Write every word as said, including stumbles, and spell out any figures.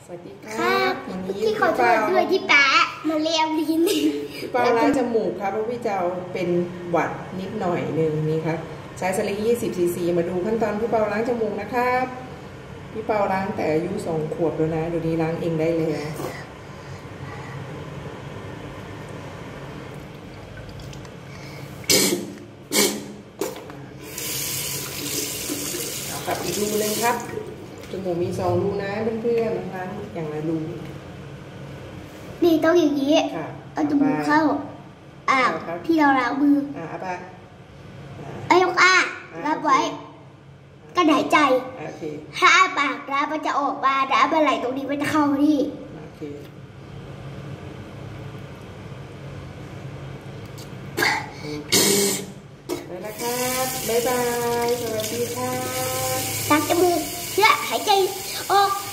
สวัสดีครับวันนี้ที่เขาจะด้วยที่แปะมาเลี้ยงลิ้นพี่เปาล้างจมูกครับเพราะพี่เจ้าเป็นหวัดนิดหน่อยหนึ่งนี่ครับใช้สลิงยี่สิบซีซีมาดูขั้นตอนพี่เปาล้างจมูกนะครับพี่เปาล้างแต่อายุสองขวบแล้วนะเดี๋ยวนี้ล้างเองได้เลยครับอีกรูนึงครับจมูกมีสองรูนะเพื่อนๆล้างอย่างละรูนี่ต้องอย่างนี้เอาจมูกเข้าอ่าที่เราล้างมืออ่าไปไอ้ยกอ่ะรับไว้กั้นหายใจถ้าอ้าปากแล้วมันจะออกมาแล้วมันไหลตรงนี้มันจะเข้าที่โอเคไปแล้วครับบ๊ายบายสวัสดีครับล้างจมูกเพื่อหายใจออก